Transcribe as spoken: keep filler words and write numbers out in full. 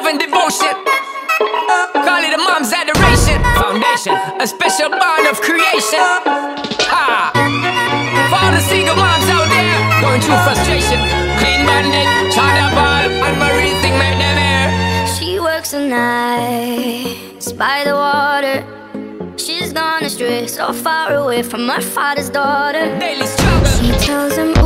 and devotion. Call it a mom's adoration. Foundation, a special bond of creation. Ha! For all the single moms out there going through frustration, clean bandit, China ball, and Marie thing make them air. She works the nights by the water. She's gone astray, so far away from her father's daughter. Daily struggle. She tells him